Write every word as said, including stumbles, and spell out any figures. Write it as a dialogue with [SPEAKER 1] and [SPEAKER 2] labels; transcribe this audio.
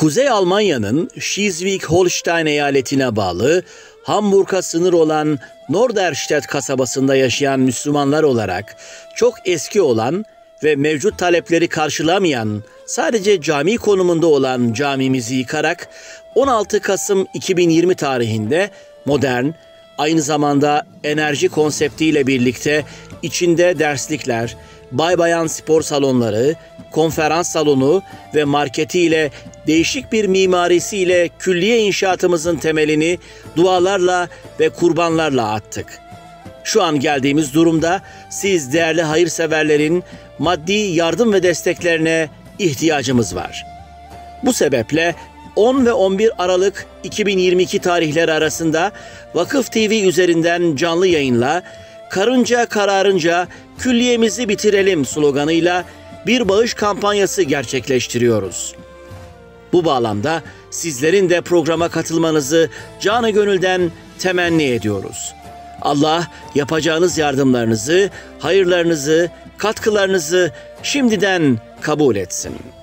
[SPEAKER 1] Kuzey Almanya'nın Schleswig-Holstein eyaletine bağlı Hamburg'a sınır olan Norderstedt kasabasında yaşayan Müslümanlar olarak çok eski olan ve mevcut talepleri karşılamayan, sadece cami konumunda olan camimizi yıkarak on altı Kasım iki bin yirmi tarihinde modern, aynı zamanda enerji konseptiyle birlikte içinde derslikler, bay bayan spor salonları, konferans salonu ve marketiyle değişik bir mimarisiyle külliye inşaatımızın temelini dualarla ve kurbanlarla attık. Şu an geldiğimiz durumda siz değerli hayırseverlerin maddi yardım ve desteklerine ihtiyacımız var. Bu sebeple on ve on bir Aralık iki bin yirmi iki tarihleri arasında Vakıf T V üzerinden canlı yayınla "Karınca kararınca külliyemizi bitirelim" sloganıyla bir bağış kampanyası gerçekleştiriyoruz. Bu bağlamda sizlerin de programa katılmanızı canı gönülden temenni ediyoruz. Allah yapacağınız yardımlarınızı, hayırlarınızı, katkılarınızı şimdiden kabul etsin.